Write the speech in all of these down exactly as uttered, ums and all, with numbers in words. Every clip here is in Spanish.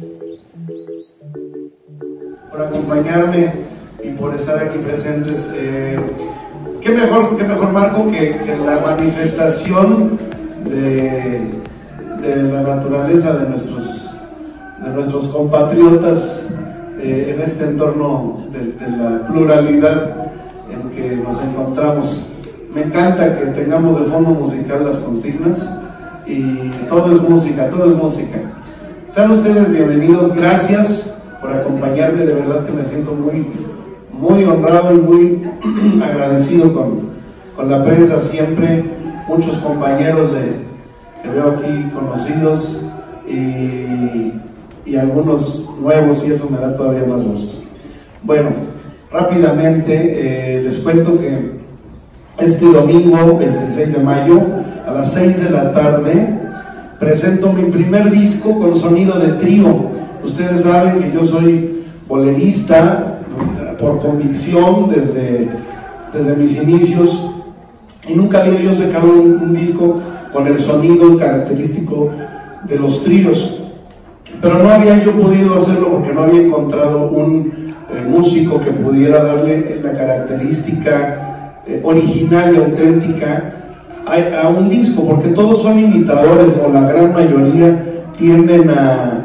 por acompañarme y por estar aquí presentes. Eh, ¿qué, mejor, ¿Qué mejor marco que, que la manifestación de, de la naturaleza de nuestros, de nuestros compatriotas eh, en este entorno de, de la pluralidad en que nos encontramos? Me encanta que tengamos de fondo musical las consignas y todo es música, todo es música. Sean ustedes bienvenidos, gracias por acompañarme, de verdad que me siento muy, muy honrado y muy agradecido con, con la prensa siempre, muchos compañeros de, que veo aquí conocidos y, y algunos nuevos, y eso me da todavía más gusto. Bueno, rápidamente eh, les cuento que este domingo veintiséis de mayo a las seis de la tarde presento mi primer disco con sonido de trío. Ustedes saben que yo soy bolerista por convicción desde, desde mis inicios y nunca había yo sacado un, un disco con el sonido característico de los tríos, pero no había yo podido hacerlo porque no había encontrado un eh, músico que pudiera darle la característica eh, original y auténtica a, a un disco, porque todos son imitadores, o la gran mayoría tienden a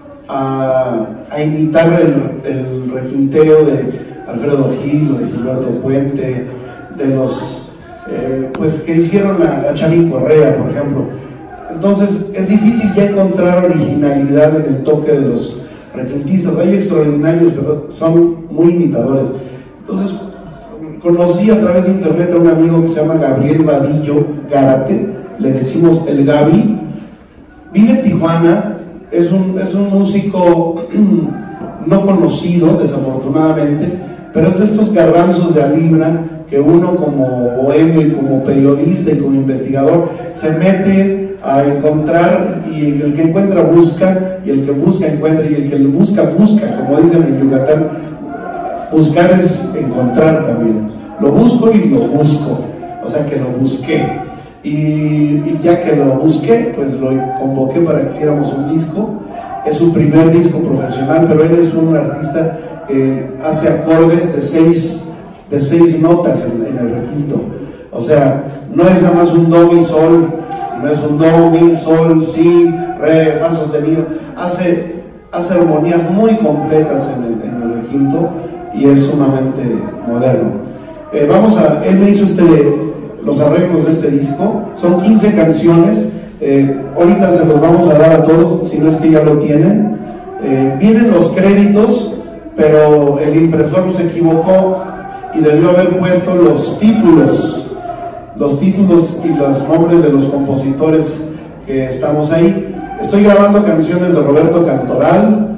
A, a imitar el, el requinteo de Alfredo Gil o de Gilberto Puente, de los eh, pues que hicieron a, a Chavín Correa, por ejemplo. Entonces es difícil ya encontrar originalidad en el toque de los requintistas. Hay extraordinarios, pero son muy imitadores. Entonces conocí a través de internet a un amigo que se llama Gabriel Vadillo Gárate, le decimos el Gaby, vive en Tijuana. Es un, es un músico no conocido, desafortunadamente, pero es de estos garbanzos de a libra que uno como bohemio y como periodista y como investigador se mete a encontrar, y el que encuentra busca, y el que busca encuentra, y el que busca busca, como dicen en Yucatán. Buscar es encontrar también. Lo busco y lo busco, o sea que lo busqué. Y, y ya que lo busqué, pues lo convoqué para que hiciéramos un disco. Es su primer disco profesional, pero él es un artista que hace acordes de seis, de seis notas en, en el requinto. O sea, no es nada más un do, mi, sol, no es un do, mi, sol, si, re, fa sostenido. Hace, hace armonías muy completas en el, en el requinto y es sumamente moderno. Eh, vamos a, él me hizo este... los arreglos de este disco, son quince canciones, eh, ahorita se los vamos a dar a todos, si no es que ya lo tienen. Eh, vienen los créditos, pero el impresor se equivocó y debió haber puesto los títulos, los títulos y los nombres de los compositores que estamos ahí. Estoy grabando canciones de Roberto Cantoral,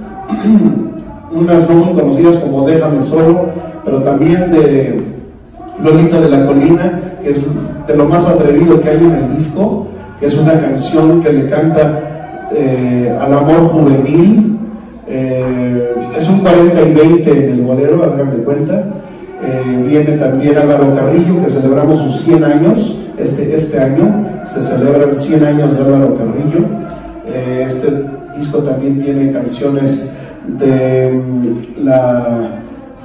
unas no muy conocidas como Déjame Solo, pero también de Lolita de la Colina, que es de lo más atrevido que hay en el disco, que es una canción que le canta eh, al amor juvenil. Eh, es un cuarenta y veinte en el bolero, hagan de cuenta. Eh, viene también Álvaro Carrillo, que celebramos sus cien años, este, este año se celebran cien años de Álvaro Carrillo. Eh, este disco también tiene canciones de la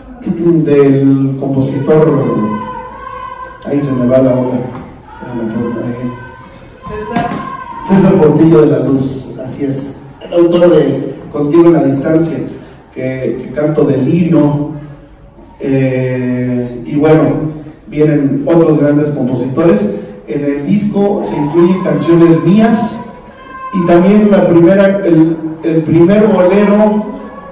del compositor, ahí se me va la onda, César Portillo de la Luz, así es, el autor de Contigo en la Distancia, que, que canto Delirio, eh, y bueno, vienen otros grandes compositores. En el disco se incluyen canciones mías y también la primera, el, el primer bolero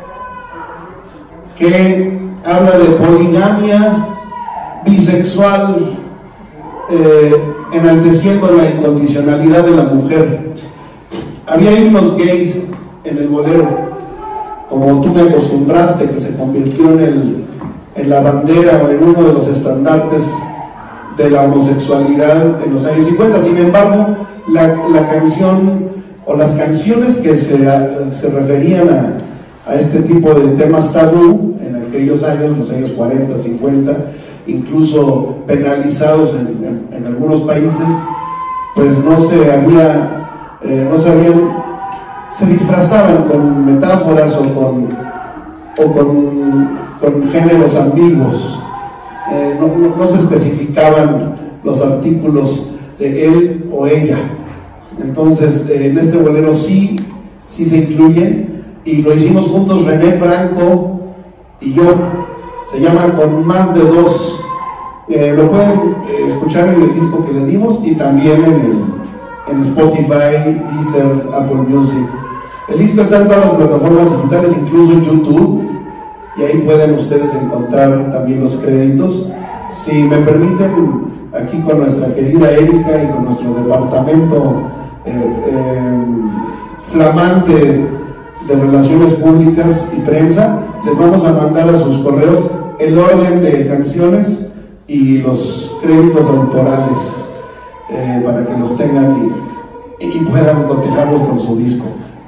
que habla de poligamia, bisexual, eh, enalteciendo la incondicionalidad de la mujer. Había himnos gays en el bolero, como Tú me acostumbraste, que se convirtió en, el, en la bandera o en uno de los estandartes de la homosexualidad en los años cincuenta. Sin embargo, la, la canción o las canciones que se, a, se referían a, a este tipo de temas tabú en aquellos años, los años cuarenta, cincuenta, incluso penalizados en, en, en algunos países, pues no se había, eh, no se habían se disfrazaban con metáforas o con, o con, con géneros ambiguos. Eh, no, no, no se especificaban los artículos de él o ella. Entonces, eh, en este bolero sí, sí se incluyen, y lo hicimos juntos René Franco y yo. Se llama Con Más de Dos. Eh, lo pueden eh, escuchar en el disco que les dimos y también en, el, en Spotify, Deezer, Apple Music. El disco está en todas las plataformas digitales, incluso en YouTube, y ahí pueden ustedes encontrar también los créditos. Si me permiten, aquí con nuestra querida Erika y con nuestro departamento eh, eh, flamante de Relaciones Públicas y Prensa, les vamos a mandar a sus correos el orden de canciones y los créditos autorales eh, para que los tengan y, y puedan cotejarlos con su disco.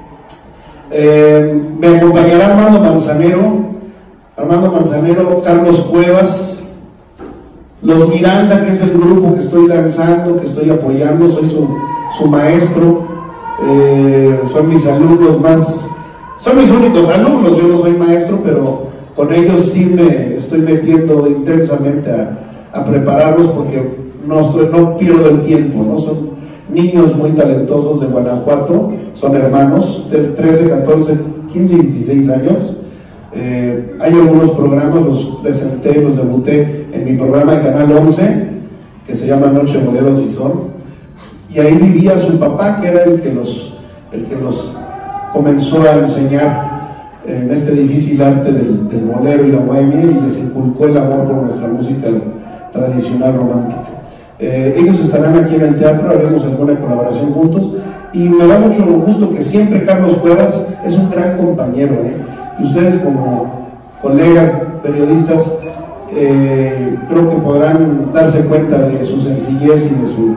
Eh, me acompañará Armando Manzanero, Armando Manzanero, Carlos Cuevas, Los Miranda, que es el grupo que estoy lanzando, que estoy apoyando, soy su, su maestro, eh, son mis alumnos más, son mis únicos alumnos, yo no soy maestro, pero con ellos sí me estoy metiendo intensamente a, a prepararlos, porque no, estoy, no pierdo el tiempo, ¿no? Son niños muy talentosos de Guanajuato, son hermanos de trece, catorce, quince y dieciséis años. Eh, hay algunos programas, los presenté, los debuté en mi programa de Canal once, que se llama Noche de Boleros y Son, y ahí vivía su papá, que era el que los, el que los comenzó a enseñar en este difícil arte del, del bolero y la bohemia, y les inculcó el amor por nuestra música tradicional romántica. Eh, ellos estarán aquí en el teatro, haremos alguna colaboración juntos, y me da mucho gusto que siempre Carlos Cuevas es un gran compañero, ¿eh? Y ustedes como colegas periodistas eh, creo que podrán darse cuenta de su sencillez y de su,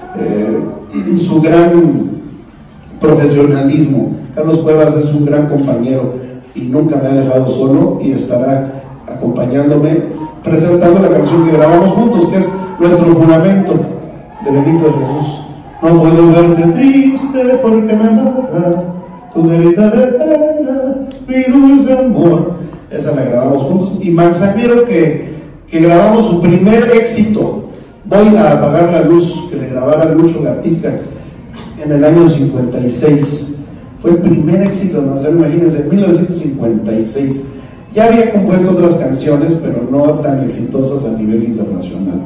eh, su gran profesionalismo. Carlos Cuevas es un gran compañero y nunca me ha dejado solo, y estará acompañándome presentando la canción que grabamos juntos, que es Nuestro Juramento, de Benito de Jesús. No puedo verte triste porque me mata tu carita de pena, mi dulce amor. Esa la grabamos juntos. Y Manzanero, que, que grabamos su primer éxito, Voy a apagar la luz, que le grabara Lucho Gatica en el año cincuenta y seis. Fue el primer éxito de Manzanero, imagínense, en mil novecientos cincuenta y seis. Ya había compuesto otras canciones, pero no tan exitosas a nivel internacional.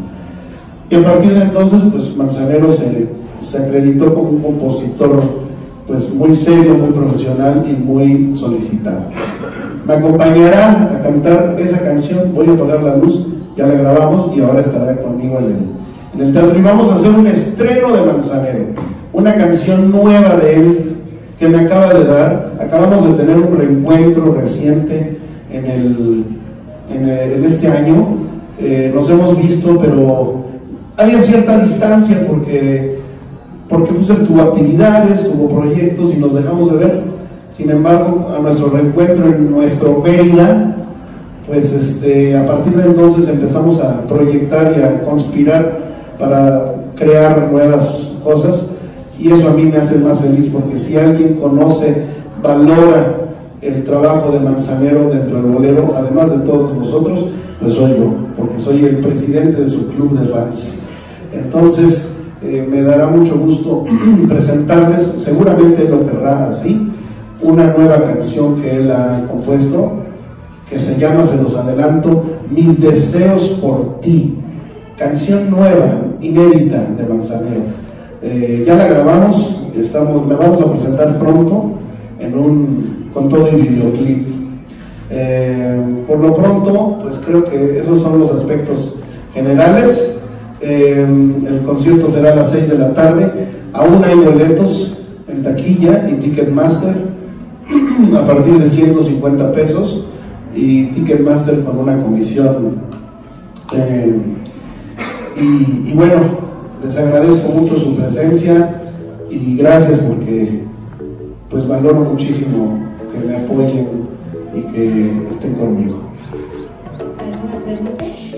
Y a partir de entonces, pues Manzanero se, se acreditó como un compositor pues muy serio, muy profesional y muy solicitado. Me acompañará a cantar esa canción, Voy a apagar la luz, ya la grabamos y ahora estará conmigo en el, en el teatro. Y vamos a hacer un estreno de Manzanero, una canción nueva de él que me acaba de dar. Acabamos de tener un reencuentro reciente en, el, en, el, en este año. Eh, nos hemos visto, pero había cierta distancia porque, porque pues, él tuvo actividades, tuvo proyectos y nos dejamos de ver. Sin embargo, a nuestro reencuentro en nuestro Mérida, pues este, a partir de entonces empezamos a proyectar y a conspirar para crear nuevas cosas, y eso a mí me hace más feliz, porque si alguien conoce, valora el trabajo de Manzanero dentro del bolero, además de todos nosotros, pues soy yo, porque soy el presidente de su club de fans. Entonces eh, me dará mucho gusto presentarles, seguramente lo querrá así, una nueva canción que él ha compuesto, que se llama, se los adelanto, Mis Deseos por Ti. Canción nueva, inédita de Manzanero. Eh, ya la grabamos, estamos, la vamos a presentar pronto en un, con todo el videoclip. Eh, por lo pronto, pues creo que esos son los aspectos generales. Eh, el concierto será a las seis de la tarde. Aún hay boletos en taquilla y Ticketmaster a partir de ciento cincuenta pesos, y Ticketmaster con una comisión. Eh, y, y bueno, les agradezco mucho su presencia y gracias, porque pues valoro muchísimo que me apoyen y que estén conmigo. ¿Alguna pregunta?